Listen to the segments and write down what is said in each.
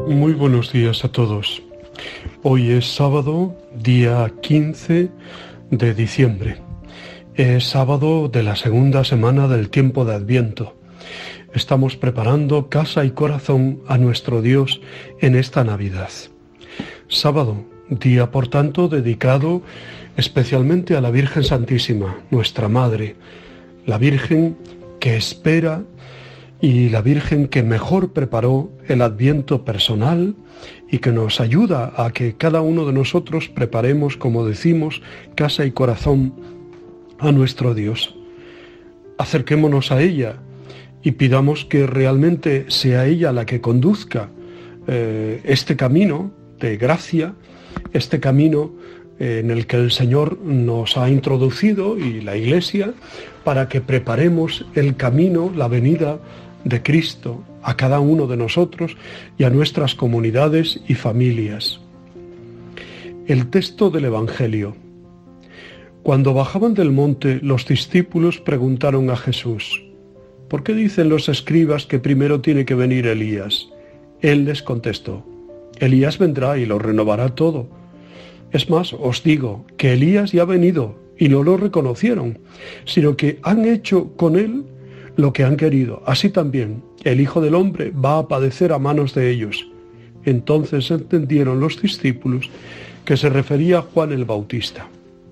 Muy buenos días a todos. Hoy es sábado, día 15 de diciembre. Es sábado de la segunda semana del tiempo de Adviento. Estamos preparando casa y corazón a nuestro Dios en esta Navidad. Sábado, día por tanto dedicado especialmente a la Virgen Santísima, nuestra Madre, la Virgen que espera y la Virgen que mejor preparó el Adviento personal y que nos ayuda a que cada uno de nosotros preparemos, como decimos, casa y corazón a nuestro Dios. Acerquémonos a ella y pidamos que realmente sea ella la que conduzca este camino de gracia, este camino en el que el Señor nos ha introducido y la Iglesia, para que preparemos el camino, la venida de Cristo a cada uno de nosotros y a nuestras comunidades y familias. El texto del Evangelio. Cuando bajaban del monte, los discípulos preguntaron a Jesús: ¿por qué dicen los escribas que primero tiene que venir Elías? Él les contestó: Elías vendrá y lo renovará todo. Es más, os digo que Elías ya ha venido y no lo reconocieron, sino que han hecho con él lo que han querido. Así también el Hijo del Hombre va a padecer a manos de ellos. Entonces entendieron los discípulos que se refería a Juan el Bautista.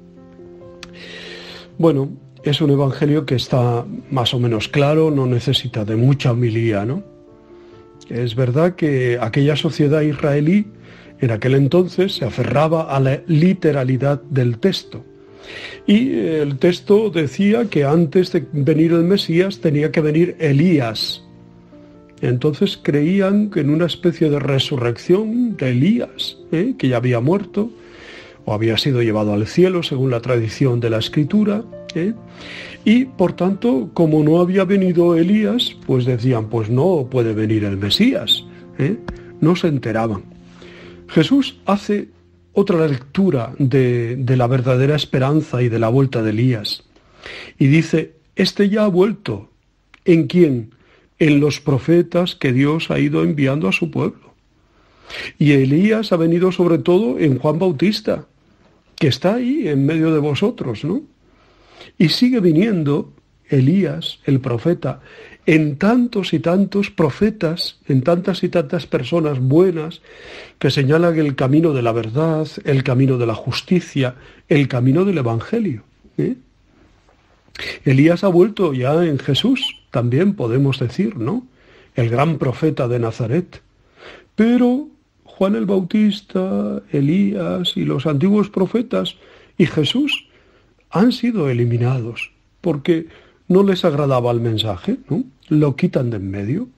Bueno, es un evangelio que está más o menos claro, no necesita de mucha homilía, ¿no? Es verdad que aquella sociedad israelí en aquel entonces se aferraba a la literalidad del texto. Y el texto decía que antes de venir el Mesías tenía que venir Elías. Entonces creían que en una especie de resurrección de Elías, que ya había muerto o había sido llevado al cielo según la tradición de la Escritura. Y por tanto, como no había venido Elías, pues decían, pues no puede venir el Mesías. No se enteraban. Jesús hace otra lectura de la verdadera esperanza y de la vuelta de Elías. Y dice: este ya ha vuelto. ¿En quién? En los profetas que Dios ha ido enviando a su pueblo. Y Elías ha venido sobre todo en Juan Bautista, que está ahí en medio de vosotros, ¿no? Y sigue viniendo Elías, el profeta, en tantos y tantos profetas, en tantas y tantas personas buenas que señalan el camino de la verdad, el camino de la justicia, el camino del Evangelio. Elías ha vuelto ya en Jesús, también podemos decir, ¿no? El gran profeta de Nazaret. Pero Juan el Bautista, Elías y los antiguos profetas y Jesús han sido eliminados porque no les agradaba el mensaje, ¿no? Lo quitan de en medio.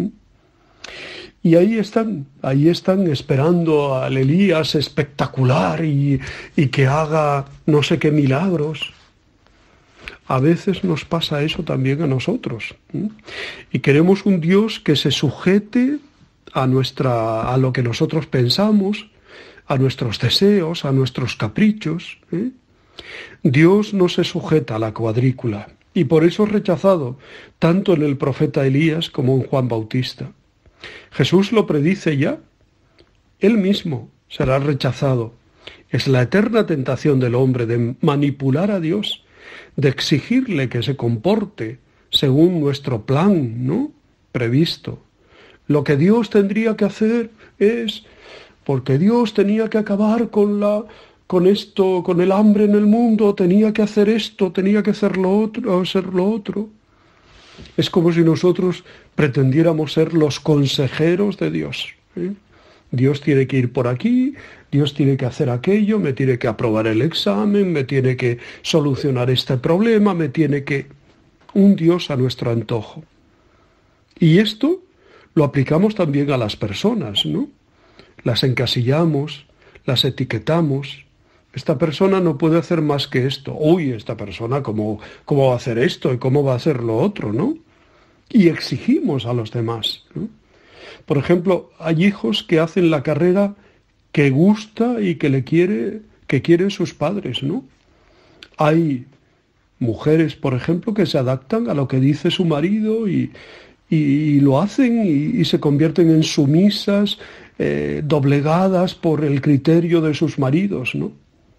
Y ahí están esperando al Elías espectacular y que haga no sé qué milagros. A veces nos pasa eso también a nosotros. Y queremos un Dios que se sujete a lo que nosotros pensamos, a nuestros deseos, a nuestros caprichos. Dios no se sujeta a la cuadrícula. Y por eso es rechazado, tanto en el profeta Elías como en Juan Bautista. Jesús lo predice ya. Él mismo será rechazado. Es la eterna tentación del hombre de manipular a Dios, de exigirle que se comporte según nuestro plan, ¿no?, previsto. Lo que Dios tendría que hacer es, porque Dios tenía que acabar con el hambre en el mundo, tenía que hacer esto, tenía que hacer lo otro. Es como si nosotros pretendiéramos ser los consejeros de Dios. Dios tiene que ir por aquí, Dios tiene que hacer aquello, me tiene que aprobar el examen, me tiene que solucionar este problema, un Dios a nuestro antojo. Y esto lo aplicamos también a las personas, ¿no? Las encasillamos, las etiquetamos. Esta persona no puede hacer más que esto. Uy, esta persona, ¿cómo va a hacer esto y cómo va a hacer lo otro, no? Y exigimos a los demás, ¿no? Por ejemplo, hay hijos que hacen la carrera que gusta y que quieren sus padres, ¿no? Hay mujeres, por ejemplo, que se adaptan a lo que dice su marido y lo hacen y se convierten en sumisas, doblegadas por el criterio de sus maridos, ¿no?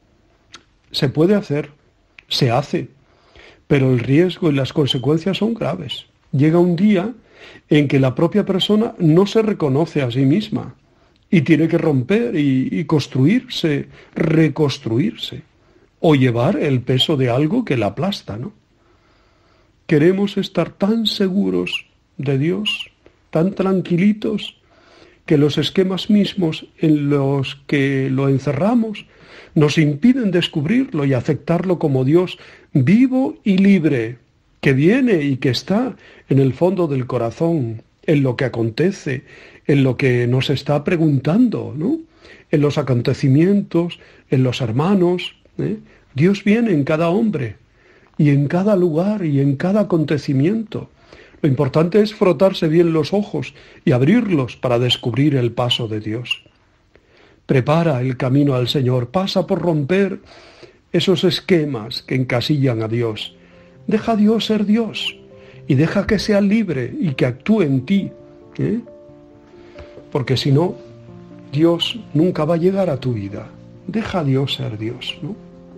Se puede hacer, se hace, pero el riesgo y las consecuencias son graves. Llega un día en que la propia persona no se reconoce a sí misma y tiene que romper y construirse, reconstruirse, o llevar el peso de algo que la aplasta, ¿no? Queremos estar tan seguros de Dios, tan tranquilitos, que los esquemas mismos en los que lo encerramos nos impiden descubrirlo y aceptarlo como Dios vivo y libre, que viene y que está en el fondo del corazón, en lo que acontece, en lo que nos está preguntando, ¿no? En los acontecimientos, en los hermanos, ¿eh? Dios viene en cada hombre y en cada lugar y en cada acontecimiento. Lo importante es frotarse bien los ojos y abrirlos para descubrir el paso de Dios. Prepara el camino al Señor, pasa por romper esos esquemas que encasillan a Dios. Deja a Dios ser Dios y deja que sea libre y que actúe en ti, ¿eh? Porque si no, Dios nunca va a llegar a tu vida. Deja a Dios ser Dios, ¿no?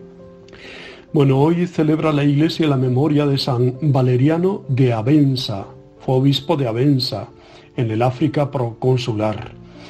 Bueno, hoy celebra la Iglesia la memoria de San Valeriano de Avensa. Fue obispo de Avensa, en el África proconsular.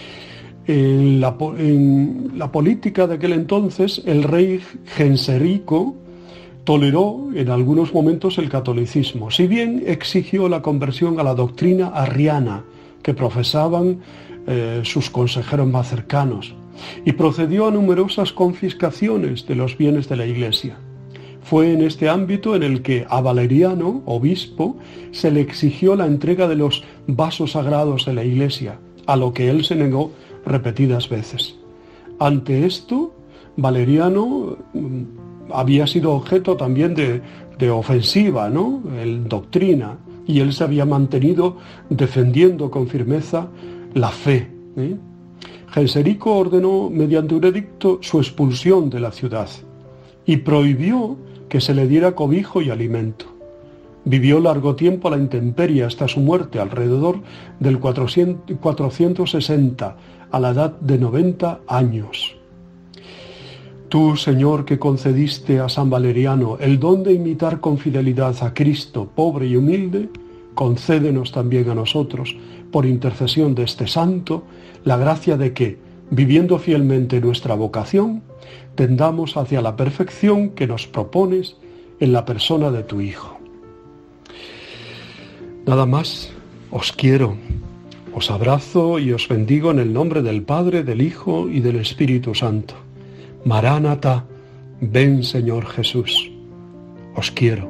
En la política de aquel entonces, el rey Genserico toleró en algunos momentos el catolicismo, si bien exigió la conversión a la doctrina arriana que profesaban sus consejeros más cercanos, y procedió a numerosas confiscaciones de los bienes de la Iglesia. Fue en este ámbito en el que a Valeriano, obispo, se le exigió la entrega de los vasos sagrados de la Iglesia, a lo que él se negó repetidas veces. Ante esto, Valeriano había sido objeto también de ofensiva, ¿no? Doctrina, y él se había mantenido defendiendo con firmeza la fe, ¿eh? Genserico ordenó mediante un edicto su expulsión de la ciudad y prohibió que se le diera cobijo y alimento. Vivió largo tiempo a la intemperie hasta su muerte, alrededor del 460, a la edad de 90 años. Tú, Señor, que concediste a San Valeriano el don de imitar con fidelidad a Cristo, pobre y humilde, concédenos también a nosotros, por intercesión de este santo, la gracia de que, viviendo fielmente nuestra vocación, tendamos hacia la perfección que nos propones en la persona de tu Hijo. Nada más, os quiero, os abrazo y os bendigo en el nombre del Padre, del Hijo y del Espíritu Santo. Maránata, ven Señor Jesús. Os quiero.